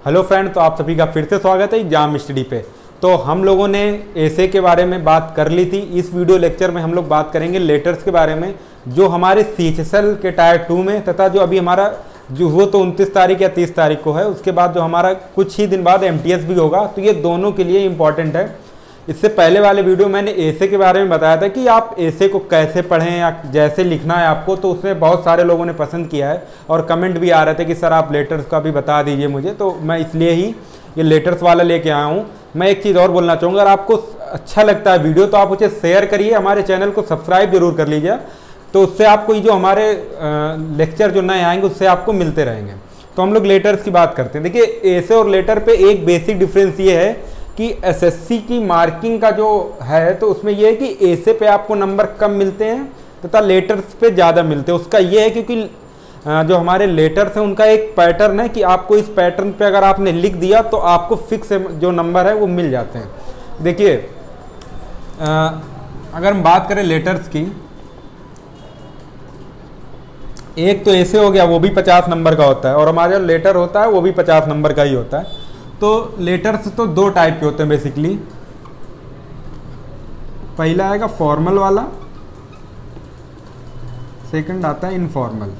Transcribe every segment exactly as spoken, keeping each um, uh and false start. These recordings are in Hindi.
हेलो फ्रेंड, तो आप सभी का फिर से स्वागत है एग्जाम स्टडी पे। तो हम लोगों ने एसे के बारे में बात कर ली थी। इस वीडियो लेक्चर में हम लोग बात करेंगे लेटर्स के बारे में, जो हमारे सी एच एस एल के टायर टू में तथा जो अभी हमारा जो वो तो उनतीस तारीख या तीस तारीख को है, उसके बाद जो हमारा कुछ ही दिन बाद एम टी एस भी होगा। तो ये दोनों के लिए इम्पॉर्टेंट है। इससे पहले वाले वीडियो मैंने एसे के बारे में बताया था कि आप एसे को कैसे पढ़ें या जैसे लिखना है आपको, तो उसमें बहुत सारे लोगों ने पसंद किया है और कमेंट भी आ रहे थे कि सर आप लेटर्स का भी बता दीजिए मुझे। तो मैं इसलिए ही ये लेटर्स वाला लेके आया हूँ। मैं एक चीज़ और बोलना चाहूँगा, अगर आपको अच्छा लगता है वीडियो तो आप उसे शेयर करिए, हमारे चैनल को सब्सक्राइब जरूर कर लीजिए। तो उससे आपको जो हमारे लेक्चर जो नए आएंगे उससे आपको मिलते रहेंगे। तो हम लोग लेटर्स की बात करते हैं। देखिए, एसे और लेटर पे एक बेसिक डिफरेंस ये है कि एस एस सी की मार्किंग का जो है तो उसमें यह है कि एसे पे आपको नंबर कम मिलते हैं तथा लेटर्स पे ज़्यादा मिलते हैं। उसका ये है क्योंकि जो हमारे लेटर्स हैं उनका एक पैटर्न है कि आपको इस पैटर्न पे अगर आपने लिख दिया तो आपको फिक्स जो नंबर है वो मिल जाते हैं। देखिए, अगर हम बात करें लेटर्स की, एक तो ऐसे हो गया, वो भी पचास नंबर का होता है, और हमारा जो लेटर होता है वो भी पचास नंबर का ही होता है। तो लेटर्स तो दो टाइप के होते हैं बेसिकली। पहला आएगा फॉर्मल वाला, सेकंड आता है इनफॉर्मल।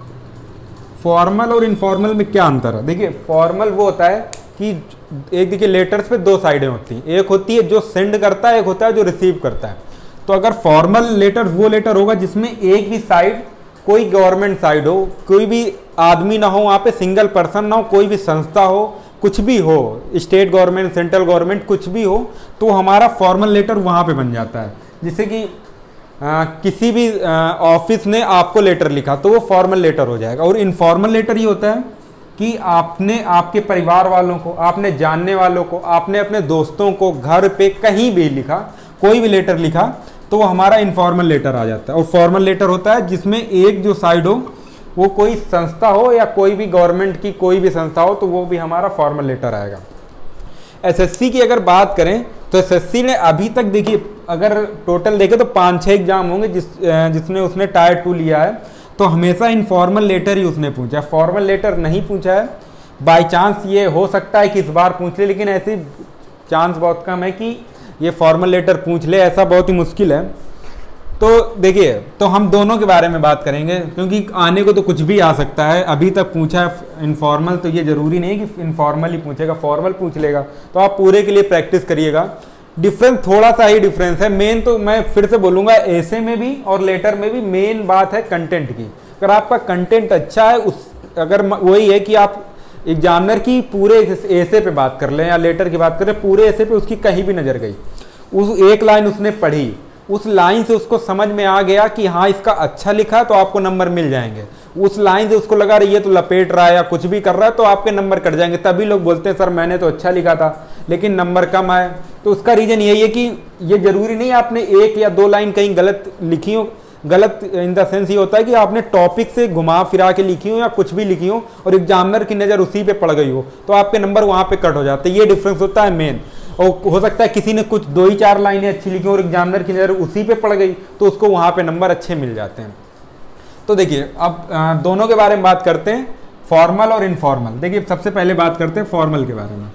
फॉर्मल और इनफॉर्मल में क्या अंतर है? देखिए, फॉर्मल वो होता है कि एक देखिए लेटर्स पे दो साइडें होती हैं, एक होती है जो सेंड करता है, एक होता है जो रिसीव करता है। तो अगर फॉर्मल लेटर वो लेटर होगा जिसमें एक भी साइड कोई गवर्नमेंट साइड हो, कोई भी आदमी ना हो, वहाँ पे सिंगल पर्सन ना हो, कोई भी संस्था हो, कुछ भी हो, स्टेट गवर्नमेंट, सेंट्रल गवर्नमेंट, कुछ भी हो, तो हमारा फॉर्मल लेटर वहाँ पे बन जाता है। जैसे कि आ, किसी भी ऑफिस ने आपको लेटर लिखा तो वो फॉर्मल लेटर हो जाएगा। और इनफॉर्मल लेटर ये होता है कि आपने आपके परिवार वालों को, आपने जानने वालों को, आपने अपने दोस्तों को घर पे कहीं भी लिखा, कोई भी लेटर लिखा, तो वो हमारा इनफॉर्मल लेटर आ जाता है। और फॉर्मल लेटर होता है जिसमें एक जो साइड हो वो कोई संस्था हो या कोई भी गवर्नमेंट की कोई भी संस्था हो, तो वो भी हमारा फॉर्मल लेटर आएगा। एस एस सी की अगर बात करें तो एस एस सी ने अभी तक, देखिए अगर टोटल देखें तो पाँच छः एग्जाम होंगे जिस जिसने उसने टायर टू लिया है, तो हमेशा इनफॉर्मल लेटर ही उसने पूछा है, फॉर्मल लेटर नहीं पूछा है। बाई चांस ये हो सकता है कि इस बार पूछ ले, लेकिन ऐसी चांस बहुत कम है कि ये फॉर्मल लेटर पूछ ले, ऐसा बहुत ही मुश्किल है। तो देखिए, तो हम दोनों के बारे में बात करेंगे क्योंकि आने को तो कुछ भी आ सकता है। अभी तक पूछा है इनफॉर्मल, तो ये ज़रूरी नहीं कि इनफॉर्मल ही पूछेगा, फॉर्मल पूछ लेगा। तो आप पूरे के लिए प्रैक्टिस करिएगा। डिफरेंस थोड़ा सा ही डिफरेंस है। मेन तो मैं फिर से बोलूँगा, एसे में भी और लेटर में भी मेन बात है कंटेंट की। अगर आपका कंटेंट अच्छा है, उस अगर वही है कि आप एग्जामिनर की पूरे एसे पे बात कर लें या लेटर की बात करें, पूरे एसे पे उसकी कहीं भी नज़र गई, उस एक लाइन उसने पढ़ी, उस लाइन से उसको समझ में आ गया कि हाँ इसका अच्छा लिखा है तो आपको नंबर मिल जाएंगे। उस लाइन से उसको लगा रही है तो लपेट रहा है या कुछ भी कर रहा है तो आपके नंबर कट जाएंगे। तभी लोग बोलते हैं सर मैंने तो अच्छा लिखा था लेकिन नंबर कम आए। तो उसका रीज़न यही है कि ये जरूरी नहीं आपने एक या दो लाइन कहीं गलत लिखी हो। गलत इन द सेंस ये होता है कि आपने टॉपिक से घुमा फिरा के लिखी हो या कुछ भी लिखी हो और एग्जामिनर की नज़र उसी पे पड़ गई हो तो आपके नंबर वहाँ पे कट हो जाते हैं। ये डिफरेंस होता है मेन। और हो सकता है किसी ने कुछ दो ही चार लाइनें अच्छी लिखी और एग्जामिनर की नज़र उसी पे पड़ गई तो उसको वहाँ पे नंबर अच्छे मिल जाते हैं। तो देखिए, अब दोनों के बारे में बात करते हैं, फॉर्मल और इनफॉर्मल। देखिए, सबसे पहले बात करते हैं फॉर्मल के बारे में।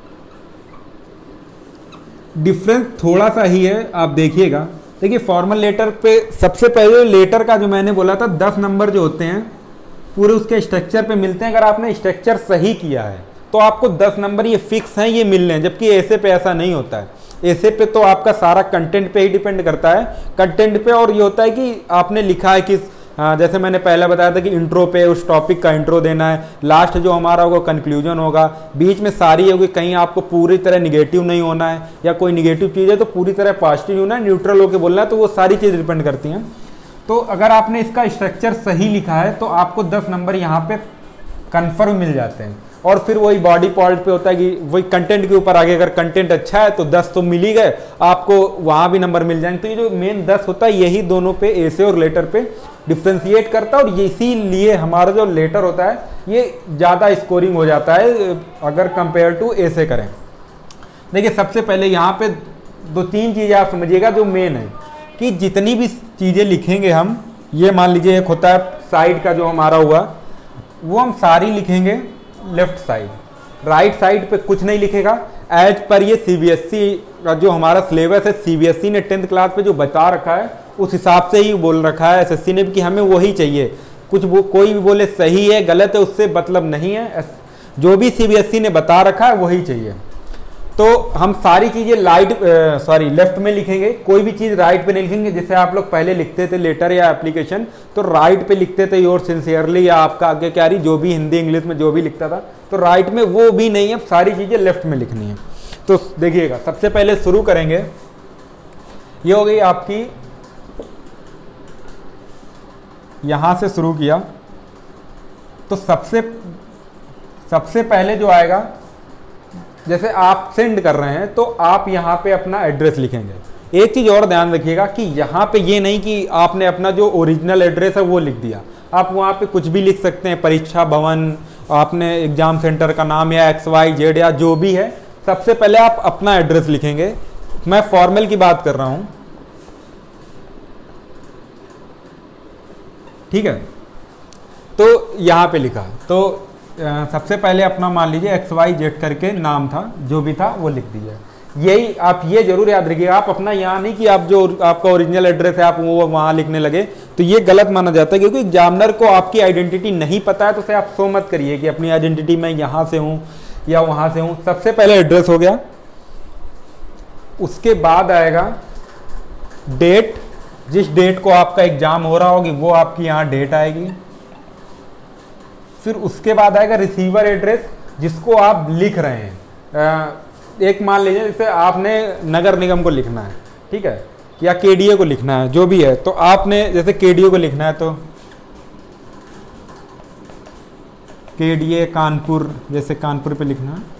डिफरेंस थोड़ा सा ही है, आप देखिएगा। देखिए, फॉर्मल लेटर पे सबसे पहले लेटर का जो मैंने बोला था दस नंबर जो होते हैं पूरे उसके स्ट्रक्चर पे मिलते हैं। अगर आपने स्ट्रक्चर सही किया है तो आपको दस नंबर ये फिक्स हैं, ये मिलने हैं। जबकि ऐसे पे ऐसा नहीं होता है। ऐसे पे तो आपका सारा कंटेंट पे ही डिपेंड करता है, कंटेंट पे। और ये होता है कि आपने लिखा है कि जैसे मैंने पहले बताया था कि इंट्रो पे उस टॉपिक का इंट्रो देना है, लास्ट जो हमारा होगा कंक्लूजन होगा, बीच में सारी होगी, कहीं आपको पूरी तरह निगेटिव नहीं होना है या कोई निगेटिव चीज़ है तो पूरी तरह पॉजिटिव होना है, न्यूट्रल होकर बोलना है। तो वो सारी चीज़ डिपेंड करती हैं। तो अगर आपने इसका स्ट्रक्चर सही लिखा है तो आपको दस नंबर यहाँ पे कन्फर्म मिल जाते हैं। और फिर वही बॉडी पार्ट पे होता है कि वही कंटेंट के ऊपर आगे अगर कंटेंट अच्छा है तो दस तो मिल ही गए, आपको वहाँ भी नंबर मिल जाएंगे। तो ये जो मेन दस होता है यही दोनों पे एसे और लेटर पे डिफ्रेंशिएट करता है। और इसीलिए हमारा जो लेटर होता है ये ज़्यादा स्कोरिंग हो जाता है अगर कंपेयर टू एसे करें। देखिए, सबसे पहले यहाँ पे दो तीन चीज़ें आप समझिएगा जो मेन है कि जितनी भी चीज़ें लिखेंगे हम, ये मान लीजिए एक होता है साइड का जो हमारा हुआ, वो हम सारी लिखेंगे लेफ्ट साइड। राइट साइड पे कुछ नहीं लिखेगा। एज पर ये सीबीएसई का जो हमारा सिलेबस है, सीबीएसई ने टेंथ क्लास पे जो बता रखा है उस हिसाब से ही बोल रखा है एसएससी ने कि हमें वही चाहिए। कुछ वो कोई भी बोले सही है गलत है उससे मतलब नहीं है, जो भी सीबीएसई ने बता रखा है वही चाहिए। तो हम सारी चीज़ें लाइट सॉरी लेफ्ट में लिखेंगे, कोई भी चीज़ राइट पे नहीं लिखेंगे। जैसे आप लोग पहले लिखते थे लेटर या एप्लीकेशन तो राइट पे लिखते थे योर सिंसियरली या आपका आगे क्या रही जो भी हिंदी इंग्लिश में जो भी लिखता था, तो राइट में वो भी नहीं है, सारी चीज़ें लेफ्ट में लिखनी है। तो देखिएगा सबसे पहले शुरू करेंगे, ये हो गई आपकी, यहां से शुरू किया तो सबसे सबसे पहले जो आएगा, जैसे आप सेंड कर रहे हैं तो आप यहाँ पे अपना एड्रेस लिखेंगे। एक चीज़ और ध्यान रखिएगा कि यहाँ पे ये नहीं कि आपने अपना जो ओरिजिनल एड्रेस है वो लिख दिया, आप वहाँ पे कुछ भी लिख सकते हैं, परीक्षा भवन, आपने एग्जाम सेंटर का नाम या एक्स वाई जेड या जो भी है। सबसे पहले आप अपना एड्रेस लिखेंगे। मैं फॉर्मल की बात कर रहा हूँ, ठीक है। तो यहाँ पे लिखा तो आ, सबसे पहले अपना मान लीजिए एक्स वाई जेड करके नाम था, जो भी था वो लिख दीजिए। यही आप ये जरूर याद रखिएगा, आप अपना यहाँ नहीं कि आप जो आपका ओरिजिनल एड्रेस है आप वो वहाँ लिखने लगे, तो ये गलत माना जाता है। क्योंकि एग्जामिनर को आपकी आइडेंटिटी नहीं पता है तो उसे आप सो मत करिए कि अपनी आइडेंटिटी मैं यहाँ से हूँ या वहाँ से हूँ। सबसे पहले एड्रेस हो गया, उसके बाद आएगा डेट, जिस डेट को आपका एग्जाम हो रहा होगी वो आपकी यहाँ डेट आएगी। फिर उसके बाद आएगा रिसीवर एड्रेस, जिसको आप लिख रहे हैं। आ, एक मान लीजिए जैसे आपने नगर निगम को लिखना है, ठीक है, या केडीए को लिखना है, जो भी है, तो आपने जैसे केडीए को लिखना है तो केडीए कानपुर, जैसे कानपुर पे लिखना है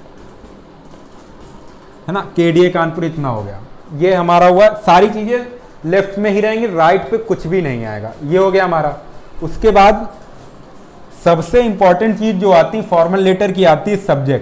है ना, केडीए कानपुर इतना हो गया। ये हमारा हुआ, सारी चीजें लेफ्ट में ही रहेंगी, राइट पे कुछ भी नहीं आएगा। ये हो गया हमारा। उसके बाद सबसे इंपॉर्टेंट चीज जो आती फॉर्मल लेटर की आती है सब्जेक्ट,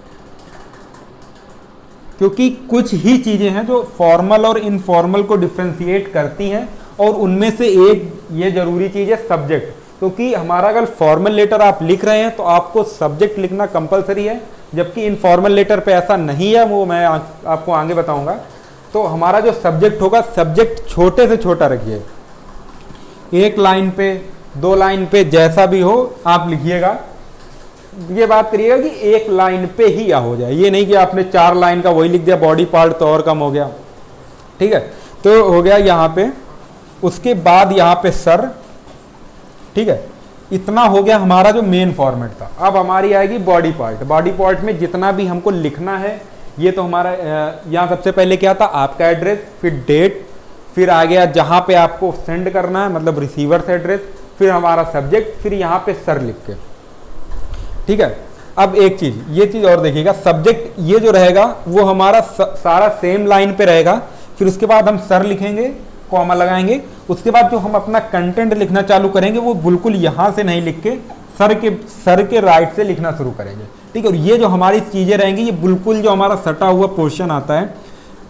क्योंकि कुछ ही चीजें हैं जो फॉर्मल और इनफॉर्मल को डिफ्रेंशिएट करती हैं, और उनमें से एक ये जरूरी चीज है सब्जेक्ट। क्योंकि हमारा अगर फॉर्मल लेटर आप लिख रहे हैं तो आपको सब्जेक्ट लिखना कंपलसरी है, जबकि इनफॉर्मल लेटर पे ऐसा नहीं है, वो मैं आ, आपको आगे बताऊंगा। तो हमारा जो सब्जेक्ट होगा, सब्जेक्ट छोटे से छोटा रखिए, एक लाइन पे दो लाइन पे जैसा भी हो आप लिखिएगा। ये बात करिएगा कि एक लाइन पे ही हो जाए, ये नहीं कि आपने चार लाइन का वही लिख दिया, बॉडी पार्ट तो और कम हो गया, ठीक है। तो हो गया यहाँ पे, उसके बाद यहाँ पे सर, ठीक है, इतना हो गया हमारा जो मेन फॉर्मेट था। अब हमारी आएगी बॉडी पार्ट। बॉडी पार्ट में जितना भी हमको लिखना है, ये तो हमारा यहाँ सबसे पहले क्या था, आपका एड्रेस, फिर डेट, फिर आ गया जहाँ पे आपको सेंड करना है मतलब रिसीवर से एड्रेस, फिर हमारा सब्जेक्ट, फिर यहाँ पे सर लिख के, ठीक है। अब एक चीज, ये चीज और देखिएगा, सब्जेक्ट ये जो रहेगा वो हमारा सारा सेम लाइन पे रहेगा। फिर उसके बाद हम सर लिखेंगे, कॉमा लगाएंगे। उसके बाद जो हम अपना कंटेंट लिखना चालू करेंगे वो बिल्कुल यहाँ से नहीं लिख के सर के सर के राइट से लिखना शुरू करेंगे, ठीक है। और ये जो हमारी चीजें रहेंगी, ये बिल्कुल जो हमारा सटा हुआ पोर्शन आता है,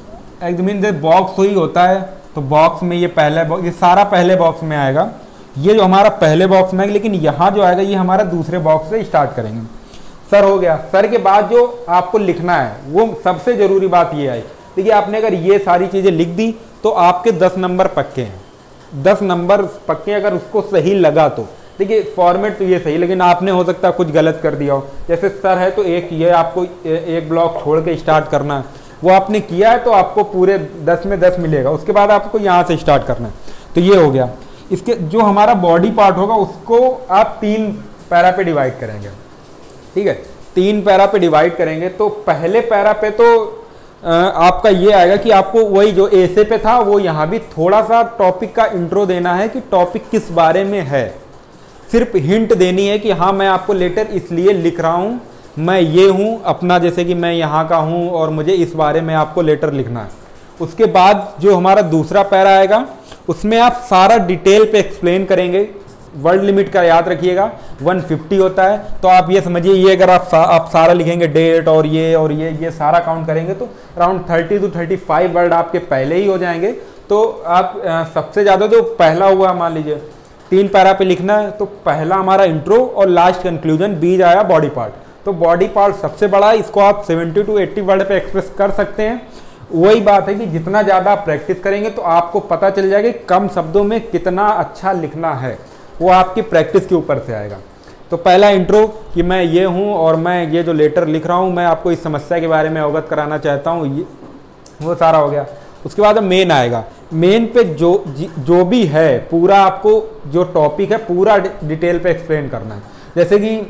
एकदम बॉक्स ही होता है, तो बॉक्स में ये पहले बॉक्स, ये सारा पहले बॉक्स में आएगा। ये जो हमारा पहले बॉक्स में है, लेकिन यहाँ जो आएगा ये हमारा दूसरे बॉक्स से स्टार्ट करेंगे। सर हो गया। सर के बाद जो आपको लिखना है वो सबसे जरूरी बात ये आई, देखिए आपने अगर ये सारी चीजें लिख दी तो आपके दस नंबर पक्के हैं। दस नंबर पक्के अगर उसको सही लगा तो, देखिए फॉर्मेट तो ये सही, लेकिन आपने हो सकता है कुछ गलत कर दिया हो। जैसे सर है तो एक ये आपको एक ब्लॉक छोड़ के स्टार्ट करना है, वो आपने किया है तो आपको पूरे दस में दस मिलेगा। उसके बाद आपको यहाँ से स्टार्ट करना है, तो ये हो गया। इसके जो हमारा बॉडी पार्ट होगा उसको आप तीन पैरा पे डिवाइड करेंगे, ठीक है। तीन पैरा पे डिवाइड करेंगे तो पहले पैरा पे तो आपका ये आएगा कि आपको वही जो ऐसे पे था वो यहाँ भी थोड़ा सा टॉपिक का इंट्रो देना है कि टॉपिक किस बारे में है। सिर्फ हिंट देनी है कि हाँ मैं आपको लेटर इसलिए लिख रहा हूँ, मैं ये हूँ अपना, जैसे कि मैं यहाँ का हूँ और मुझे इस बारे में आपको लेटर लिखना है। उसके बाद जो हमारा दूसरा पैरा आएगा उसमें आप सारा डिटेल पे एक्सप्लेन करेंगे। वर्ड लिमिट का याद रखिएगा एक सौ पचास होता है, तो आप ये समझिए ये अगर आप सा, आप सारा लिखेंगे डेट और ये और ये ये सारा काउंट करेंगे तो अराउंड तीस टू पैंतीस वर्ड आपके पहले ही हो जाएंगे। तो आप आ, सबसे ज़्यादा जो पहला हुआ मान लीजिए तीन पैरा पे लिखना है, तो पहला हमारा इंट्रो और लास्ट कंक्लूजन, बीच आया बॉडी पार्ट। तो बॉडी पार्ट सबसे बड़ा है, इसको आप सेवेंटी टू एट्टी वर्ड पे एक्सप्रेस कर सकते हैं। वही बात है कि जितना ज़्यादा आप प्रैक्टिस करेंगे तो आपको पता चल जाएगा कि कम शब्दों में कितना अच्छा लिखना है, वो आपकी प्रैक्टिस के ऊपर से आएगा। तो पहला इंट्रो कि मैं ये हूँ और मैं ये जो लेटर लिख रहा हूँ मैं आपको इस समस्या के बारे में अवगत कराना चाहता हूँ, ये वो सारा हो गया। उसके बाद मेन आएगा, मेन पे जो जो भी है पूरा आपको जो टॉपिक है पूरा डिटेल पे एक्सप्लेन करना है। जैसे कि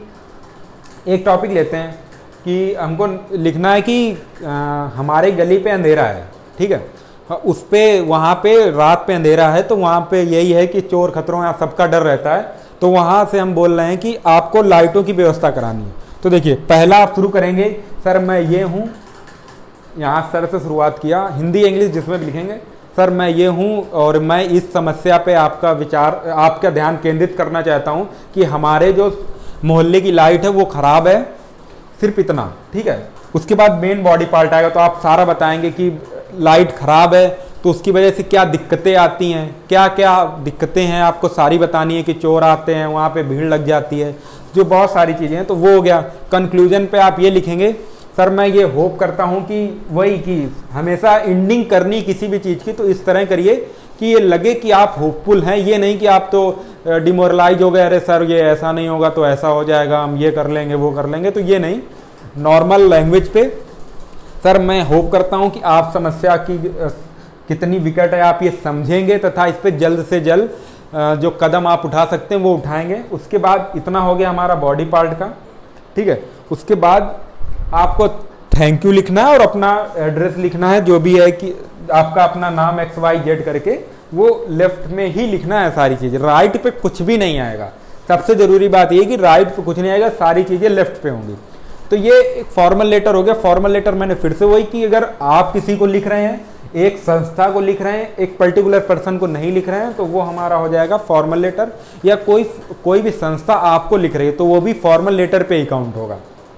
एक टॉपिक लेते हैं कि हमको लिखना है कि आ, हमारे गली पे अंधेरा है, ठीक है, उस पे वहाँ पे रात पे अंधेरा है, तो वहाँ पे यही है कि चोर खतरों या सबका डर रहता है, तो वहाँ से हम बोल रहे हैं कि आपको लाइटों की व्यवस्था करानी है। तो देखिए पहला आप शुरू करेंगे, सर मैं ये हूँ, यहाँ सर से शुरुआत किया, हिंदी इंग्लिश जिसमें भी लिखेंगे, सर मैं ये हूँ और मैं इस समस्या पे आपका विचार आपका ध्यान केंद्रित करना चाहता हूँ कि हमारे जो मोहल्ले की लाइट है वो ख़राब है, सिर्फ इतना, ठीक है। उसके बाद मेन बॉडी पार्ट आएगा, तो आप सारा बताएंगे कि लाइट ख़राब है तो उसकी वजह से क्या दिक्कतें आती हैं, क्या क्या दिक्कतें हैं आपको सारी बतानी है, कि चोर आते हैं वहाँ पे भीड़ लग जाती है, जो बहुत सारी चीज़ें हैं, तो वो हो गया। कंक्लूजन पे आप ये लिखेंगे, सर मैं ये होप करता हूँ कि वही कि हमेशा एंडिंग करनी किसी भी चीज़ की तो इस तरह करिए कि ये लगे कि आप होपफुल हैं, ये नहीं कि आप तो डिमोरलाइज हो गए, अरे सर ये ऐसा नहीं होगा तो ऐसा हो जाएगा, हम ये कर लेंगे वो कर लेंगे, तो ये नहीं। नॉर्मल लैंग्वेज पे, सर मैं होप करता हूँ कि आप समस्या की कितनी विकट है आप ये समझेंगे तथा इस पर जल्द से जल्द जो कदम आप उठा सकते हैं वो उठाएंगे। उसके बाद इतना हो गया हमारा बॉडी पार्ट का, ठीक है। उसके बाद आपको थैंक यू लिखना है और अपना एड्रेस लिखना है, जो भी है कि आपका अपना नाम एक्स वाई जेड करके वो लेफ्ट में ही लिखना है सारी चीज़ें, राइट पे कुछ भी नहीं आएगा। सबसे ज़रूरी बात ये कि राइट पे कुछ नहीं आएगा, सारी चीज़ें लेफ्ट पे होंगी। तो ये एक फॉर्मल लेटर हो गया। फॉर्मल लेटर मैंने फिर से वही कि अगर आप किसी को लिख रहे हैं, एक संस्था को लिख रहे हैं, एक पर्टिकुलर पर्सन को नहीं लिख रहे हैं, तो वो हमारा हो जाएगा फॉर्मल लेटर। या कोई कोई भी संस्था आपको लिख रही है तो वो भी फॉर्मल लेटर पे ही काउंट होगा।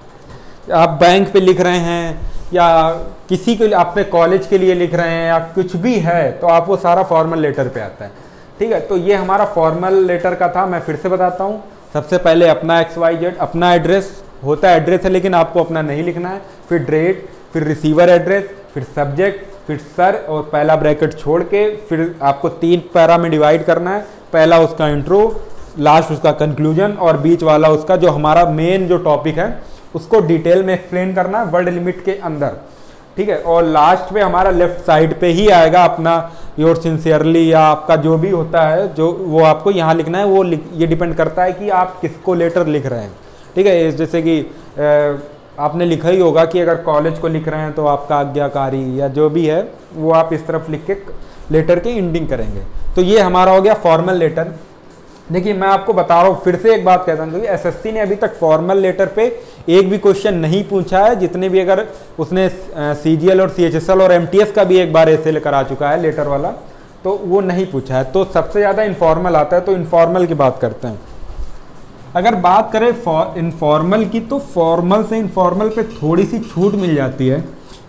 आप बैंक पे लिख रहे हैं या किसी के लिए अपने कॉलेज के लिए लिख रहे हैं या कुछ भी है तो आप वो सारा फॉर्मल लेटर पे आता है, ठीक है। तो ये हमारा फॉर्मल लेटर का था। मैं फिर से बताता हूँ, सबसे पहले अपना एक्स वाई जेड, अपना एड्रेस होता है, एड्रेस है लेकिन आपको अपना नहीं लिखना है, फिर डेट, फिर रिसीवर एड्रेस, फिर सब्जेक्ट, फिर सर और पहला ब्रैकेट छोड़ के फिर आपको तीन पैरा में डिवाइड करना है। पहला उसका इंट्रो, लास्ट उसका कंक्लूजन और बीच वाला उसका जो हमारा मेन जो टॉपिक है उसको डिटेल में एक्सप्लेन करना है वर्ड लिमिट के अंदर, ठीक है। और लास्ट पे हमारा लेफ्ट साइड पे ही आएगा अपना योर सिंसियरली या आपका जो भी होता है जो वो आपको यहाँ लिखना है। वो ये डिपेंड करता है कि आप किसको लेटर लिख रहे हैं, ठीक है। जैसे कि आपने लिखा ही होगा कि अगर कॉलेज को लिख रहे हैं तो आपका आज्ञाकारी या जो भी है वो आप इस तरफ लिख के लेटर की एंडिंग करेंगे। तो ये हमारा हो गया फॉर्मल लेटर। देखिए मैं आपको बता रहा हूँ, फिर से एक बात कहता हूँ, क्योंकि एसएससी ने अभी तक फॉर्मल लेटर पे एक भी क्वेश्चन नहीं पूछा है। जितने भी, अगर उसने सीजीएल और सीएचएसएल और एमटीएस का भी एक बार ऐसे करा चुका है लेटर वाला, तो वो नहीं पूछा है। तो सबसे ज़्यादा इनफॉर्मल आता है, तो इनफॉर्मल की बात करते हैं। अगर बात करें इनफॉर्मल की, तो फॉर्मल से इनफॉर्मल पे थोड़ी सी छूट मिल जाती है,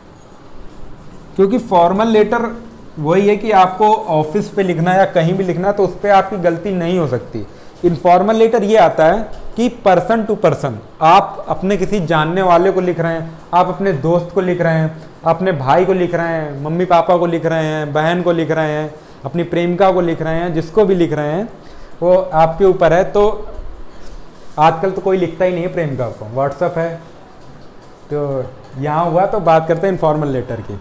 क्योंकि फॉर्मल लेटर वही है कि आपको ऑफिस पे लिखना है या कहीं भी लिखना है तो उस पर आपकी गलती नहीं हो सकती। इनफॉर्मल लेटर ये आता है कि पर्सन टू पर्सन, आप अपने किसी जानने वाले को लिख रहे हैं, आप अपने दोस्त को लिख रहे हैं, अपने भाई को लिख रहे हैं, मम्मी पापा को लिख रहे हैं, बहन को लिख रहे हैं, अपनी प्रेमिका को लिख रहे हैं, जिसको भी लिख रहे हैं वो आपके ऊपर है। तो आजकल तो कोई लिखता ही नहीं है प्रेमिका को, व्हाट्सएप है। तो यहाँ हुआ, तो बात करते हैं इनफॉर्मल लेटर की।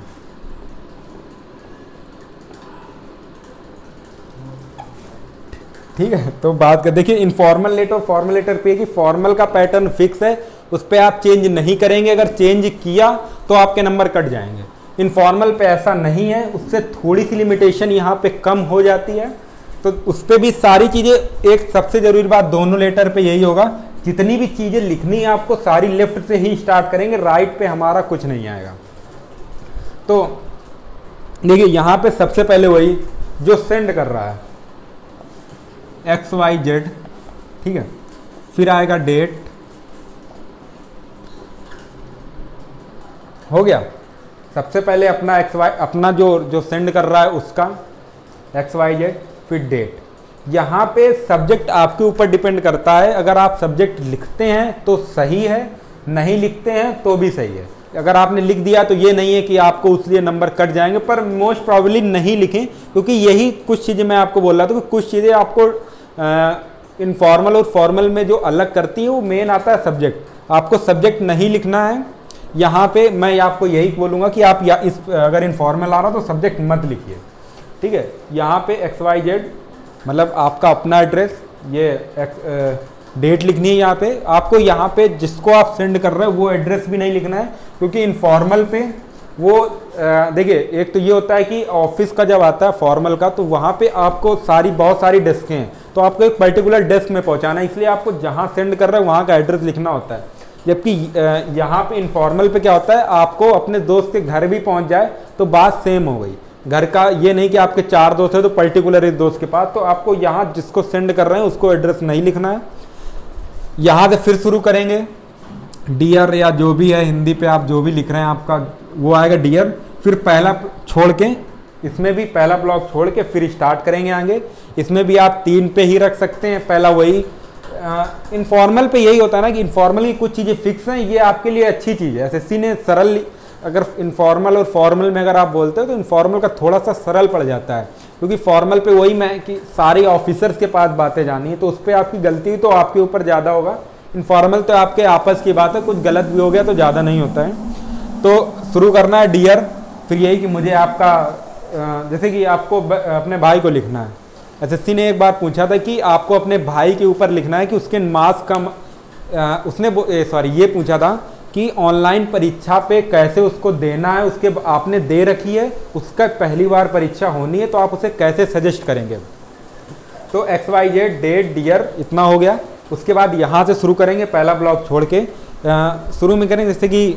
ठीक है, तो बात कर, देखिए इनफॉर्मल लेटर और फॉर्मल लेटर पे कि फॉर्मल का पैटर्न फिक्स है, उस पर आप चेंज नहीं करेंगे। अगर चेंज किया तो आपके नंबर कट जाएंगे। इनफॉर्मल पे ऐसा नहीं है, उससे थोड़ी सी लिमिटेशन यहाँ पे कम हो जाती है। तो उस पर भी सारी चीज़ें, एक सबसे ज़रूरी बात दोनों लेटर पे यही होगा, जितनी भी चीज़ें लिखनी है आपको सारी लेफ्ट से ही स्टार्ट करेंगे, राइट पे हमारा कुछ नहीं आएगा। तो देखिए यहाँ पे सबसे पहले वही जो सेंड कर रहा है एक्स वाई जेड, ठीक है, फिर आएगा डेट, हो गया। सबसे पहले अपना एक्स वाई, अपना जो जो सेंड कर रहा है उसका एक्स वाई जेड, फिर डेट। यहाँ पे सब्जेक्ट आपके ऊपर डिपेंड करता है। अगर आप सब्जेक्ट लिखते हैं तो सही है, नहीं लिखते हैं तो भी सही है। अगर आपने लिख दिया तो ये नहीं है कि आपको उसलिए नंबर कट जाएंगे, पर मोस्ट प्रॉब्ली नहीं लिखें, क्योंकि यही कुछ चीज़ें मैं आपको बोल रहा था कि कुछ चीज़ें आपको इनफॉर्मल और फॉर्मल में जो अलग करती है वो मेन आता है सब्जेक्ट। आपको सब्जेक्ट नहीं लिखना है यहाँ पे, मैं आपको यही बोलूँगा कि आप या इस अगर इनफॉर्मल आ रहा तो सब्जेक्ट मत लिखिए, ठीक है। यहाँ पे एक्स वाई जेड मतलब आपका अपना एड्रेस, ये एक्स डेट लिखनी है। यहाँ पे आपको यहाँ पे जिसको आप सेंड कर रहे हो वो एड्रेस भी नहीं लिखना है, क्योंकि इनफॉर्मल पे वो देखिए एक तो ये होता है कि ऑफिस का जब आता है फॉर्मल का तो वहाँ पे आपको सारी बहुत सारी डेस्कें हैं, तो आपको एक पर्टिकुलर डेस्क में पहुँचाना है, इसलिए आपको जहाँ सेंड कर रहे हो वहाँ का एड्रेस लिखना होता है। जबकि यहाँ पे इनफॉर्मल पे क्या होता है, आपको अपने दोस्त के घर भी पहुँच जाए तो बात सेम हो गई। घर का ये नहीं कि आपके चार दोस्त हैं तो पर्टिकुलर एक दोस्त के पास, तो आपको यहाँ जिसको सेंड कर रहे हैं उसको एड्रेस नहीं लिखना है। यहाँ से फिर शुरू करेंगे डियर या जो भी है, हिंदी पे आप जो भी लिख रहे हैं आपका वो आएगा डियर, फिर पहला छोड़ के इसमें भी पहला ब्लॉक छोड़ के फिर स्टार्ट करेंगे आगे। इसमें भी आप तीन पे ही रख सकते हैं, पहला वही। इनफॉर्मल पे यही होता है ना कि इनफॉर्मल की कुछ चीज़ें फिक्स हैं, ये आपके लिए अच्छी चीज़ है। एसएससी ने सरल, अगर इनफॉर्मल और फॉर्मल में अगर आप बोलते हो तो इनफॉर्मल का थोड़ा सा सरल पड़ जाता है, क्योंकि फॉर्मल पे वही मैं कि सारी ऑफिसर्स के पास बातें जानी है तो उस पर आपकी गलती हुई तो आपके ऊपर ज़्यादा होगा। इनफॉर्मल तो आपके आपस की बात है, कुछ गलत भी हो गया तो ज़्यादा नहीं होता है। तो शुरू करना है डियर, फिर यही कि मुझे आपका जैसे कि आपको अपने भाई को लिखना है। एसएससी ने एक बार पूछा था कि आपको अपने भाई के ऊपर लिखना है कि उसके मार्क्स कम, उसने सॉरी ये पूछा था कि ऑनलाइन परीक्षा पे कैसे उसको देना है, उसके आपने दे रखी है, उसका पहली बार परीक्षा होनी है तो आप उसे कैसे सजेस्ट करेंगे। तो X Y Z date dear इतना हो गया। उसके बाद यहाँ से शुरू करेंगे, पहला ब्लॉक छोड़ के शुरू में करेंगे जैसे कि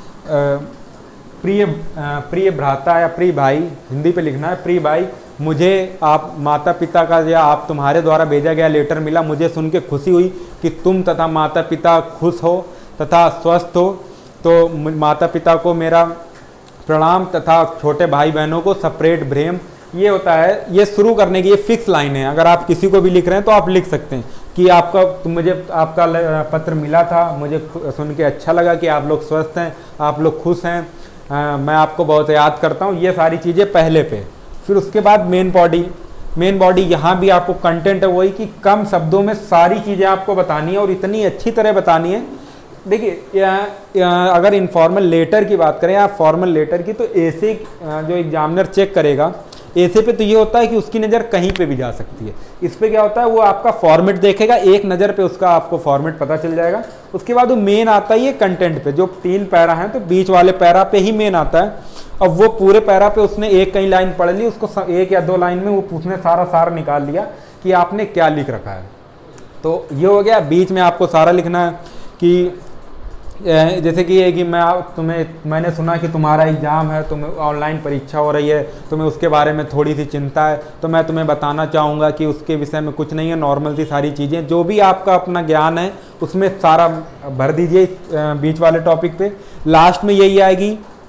प्रिय प्रिय भ्राता या प्रिय भाई, हिंदी पे लिखना है प्रिय भाई, मुझे आप माता पिता का या आप तुम्हारे द्वारा भेजा गया लेटर मिला, मुझे सुन के खुशी हुई कि तुम तथा माता पिता खुश हो तथा स्वस्थ हो, तो माता पिता को मेरा प्रणाम तथा छोटे भाई बहनों को सेपरेट भ्रेम। ये होता है, ये शुरू करने की ये फिक्स लाइन है। अगर आप किसी को भी लिख रहे हैं तो आप लिख सकते हैं कि आपका तुम मुझे आपका पत्र मिला था, मुझे सुन के अच्छा लगा कि आप लोग स्वस्थ हैं, आप लोग खुश हैं, आ, मैं आपको बहुत याद करता हूँ। ये सारी चीज़ें पहले पे। फिर उसके बाद मेन बॉडी, मेन बॉडी यहाँ भी आपको कंटेंट है वही कि कम शब्दों में सारी चीज़ें आपको बतानी है और इतनी अच्छी तरह बतानी है। देखिए अगर इनफॉर्मल लेटर की बात करें या फॉर्मल लेटर की, तो ऐसे जो एग्जामिनर चेक करेगा ऐसे पे तो ये होता है कि उसकी नज़र कहीं पे भी जा सकती है। इस पे क्या होता है, वो आपका फॉर्मेट देखेगा, एक नज़र पे उसका आपको फॉर्मेट पता चल जाएगा। उसके बाद वो मेन आता है ये कंटेंट पे, जो तीन पैरा हैं तो बीच वाले पैरा पे ही मेन आता है। अब वो पूरे पैरा पे उसने एक कहीं लाइन पढ़ ली, उसको एक या दो लाइन में वो उसने सारा सारा निकाल लिया कि आपने क्या लिख रखा है। तो ये हो गया। बीच में आपको सारा लिखना है कि जैसे कि ये कि मैं तुम्हें मैंने सुना कि तुम्हारा एग्ज़ाम है, तुम्हें ऑनलाइन परीक्षा हो रही है, तुम्हें उसके बारे में थोड़ी सी चिंता है, तो मैं तुम्हें बताना चाहूँगा कि उसके विषय में कुछ नहीं है, नॉर्मल सी सारी चीज़ें, जो भी आपका अपना ज्ञान है उसमें सारा भर दीजिए बीच वाले टॉपिक पे। लास्ट में यही आएगी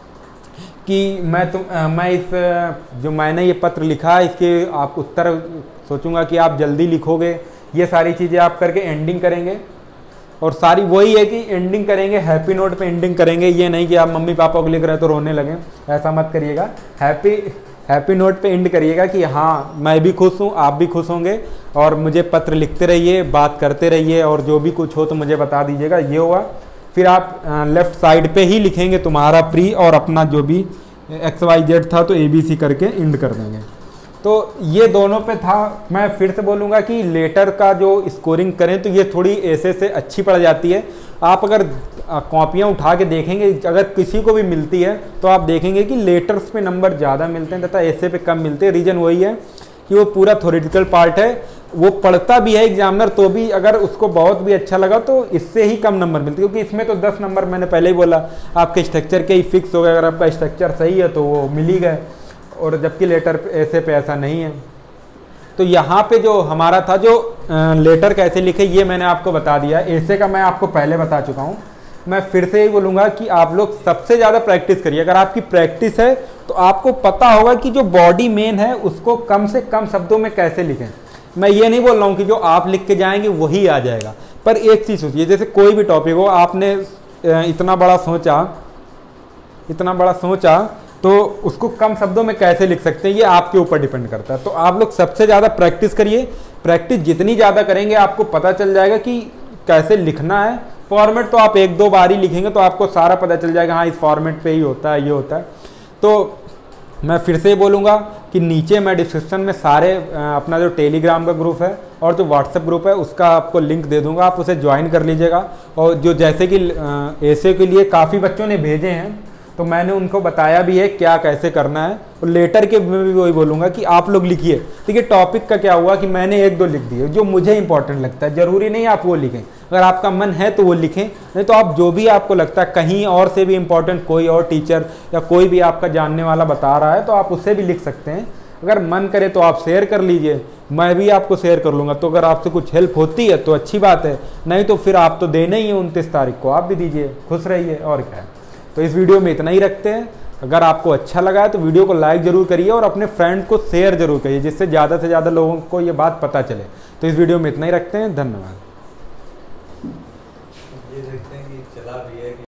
कि मैं तुम मैं इस जो मैंने ये पत्र लिखा है इसके आप उत्तर सोचूंगा कि आप जल्दी लिखोगे। ये सारी चीज़ें आप करके एंडिंग करेंगे, और सारी वही है कि एंडिंग करेंगे हैप्पी नोट पे एंडिंग करेंगे। ये नहीं कि आप मम्मी पापा को लिख रहे हैं तो रोने लगें, ऐसा मत करिएगा। हैप्पी हैप्पी नोट पे एंड करिएगा कि हाँ मैं भी खुश हूँ, आप भी खुश होंगे, और मुझे पत्र लिखते रहिए, बात करते रहिए, और जो भी कुछ हो तो मुझे बता दीजिएगा। ये हुआ। फिर आप लेफ्ट साइड पे ही लिखेंगे तुम्हारा प्री और अपना जो भी एक्स वाई जेड था तो ए बी सी करके एंड कर देंगे। तो ये दोनों पे था। मैं फिर से बोलूँगा कि लेटर का जो स्कोरिंग करें तो ये थोड़ी ऐसे से अच्छी पड़ जाती है। आप अगर कॉपियाँ उठा के देखेंगे, अगर किसी को भी मिलती है तो आप देखेंगे कि लेटर्स पे नंबर ज़्यादा मिलते हैं तथा ऐसे पे कम मिलते हैं। रीज़न वही है कि वो पूरा थ्योरेटिकल पार्ट है, वो पढ़ता भी है एग्जामिनर, तो भी अगर उसको बहुत भी अच्छा लगा तो इससे ही कम नंबर मिलते हैं, क्योंकि इसमें तो दस नंबर मैंने पहले ही बोला आपके स्ट्रक्चर के ही फिक्स हो गए। अगर आपका स्ट्रक्चर सही है तो वो मिल ही गए, और जबकि लेटर ऐसे पे ऐसा नहीं है। तो यहाँ पे जो हमारा था जो लेटर कैसे लिखे ये मैंने आपको बता दिया। ऐसे का मैं आपको पहले बता चुका हूँ। मैं फिर से ही बोलूँगा कि आप लोग सबसे ज़्यादा प्रैक्टिस करिए। अगर आपकी प्रैक्टिस है तो आपको पता होगा कि जो बॉडी मेन है उसको कम से कम शब्दों में कैसे लिखें। मैं ये नहीं बोल रहा हूँ कि जो आप लिख के जाएंगे वही आ जाएगा, पर एक चीज़ सोचिए, जैसे कोई भी टॉपिक हो, आपने इतना बड़ा सोचा इतना बड़ा सोचा तो उसको कम शब्दों में कैसे लिख सकते हैं, ये आपके ऊपर डिपेंड करता है। तो आप लोग सबसे ज़्यादा प्रैक्टिस करिए। प्रैक्टिस जितनी ज़्यादा करेंगे आपको पता चल जाएगा कि कैसे लिखना है। फॉर्मेट तो आप एक दो बार ही लिखेंगे तो आपको सारा पता चल जाएगा, हाँ इस फॉर्मेट पे ही होता है, ये होता है। तो मैं फिर से बोलूँगा कि नीचे मैं डिस्क्रिप्शन में सारे अपना जो टेलीग्राम का ग्रुप है और जो व्हाट्सएप ग्रुप है उसका आपको लिंक दे दूंगा, आप उसे ज्वाइन कर लीजिएगा। और जो जैसे कि ऐसे के लिए काफ़ी बच्चों ने भेजे हैं तो मैंने उनको बताया भी है क्या कैसे करना है। और लेटर के में भी वही बोलूँगा कि आप लोग लिखिए। देखिए टॉपिक का क्या हुआ कि मैंने एक दो लिख दिए जो मुझे इंपॉर्टेंट लगता है, ज़रूरी नहीं आप वो लिखें। अगर आपका मन है तो वो लिखें, नहीं तो आप जो भी आपको लगता है कहीं और से भी इम्पोर्टेंट कोई और टीचर या कोई भी आपका जानने वाला बता रहा है तो आप उससे भी लिख सकते हैं। अगर मन करे तो आप शेयर कर लीजिए, मैं भी आपको शेयर कर लूँगा। तो अगर आपसे कुछ हेल्प होती है तो अच्छी बात है, नहीं तो फिर आप तो देना ही है उनतीस तारीख को, आप भी दीजिए, खुश रहिए और क्या है। तो इस वीडियो में इतना ही रखते हैं। अगर आपको अच्छा लगा है तो वीडियो को लाइक जरूर करिए और अपने फ्रेंड को शेयर जरूर करिए, जिससे ज़्यादा से ज़्यादा लोगों को ये बात पता चले। तो इस वीडियो में इतना ही रखते हैं, धन्यवाद।